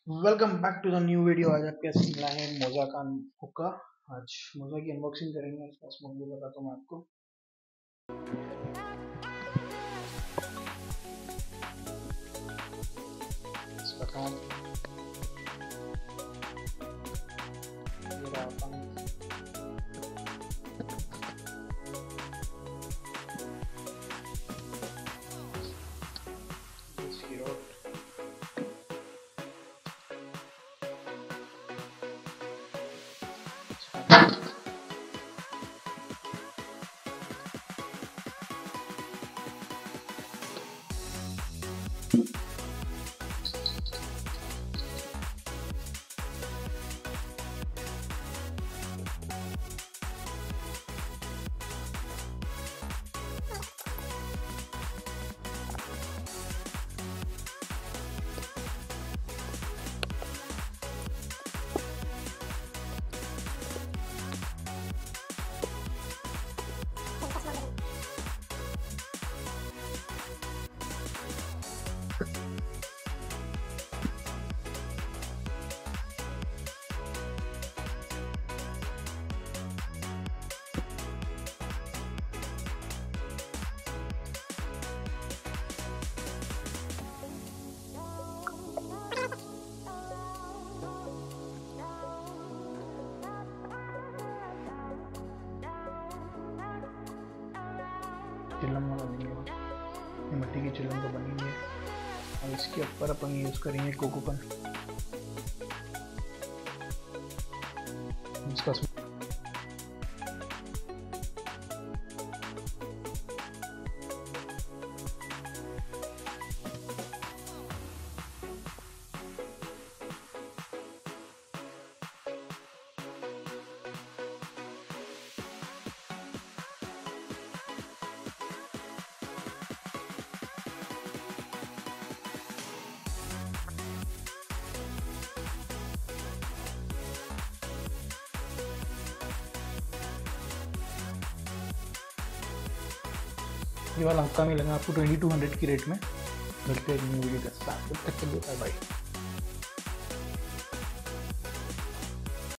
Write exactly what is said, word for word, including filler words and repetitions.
Welcome back to the new video. आज आपके पास मिला है मोजा का हुक्का। आज मोजा की अनबॉक्सिंग करेंगे। इसका स्मोक भी बताता हूँ मैं आपको। इसका काम ये रहा अपन। इसकी रोड चिलम वाला नहीं है, ये मिट्टी की चिलम का बनी है और इसके ऊपर अपन यूज करेंगे कोकोपन। इसका ये वाला हुक्का मिलेगा आपको ट्वेंटी टू हंड्रेड की रेट में। मिलते हैं न्यू वीडियो के साथ, तब तक के लिए बाय बाय।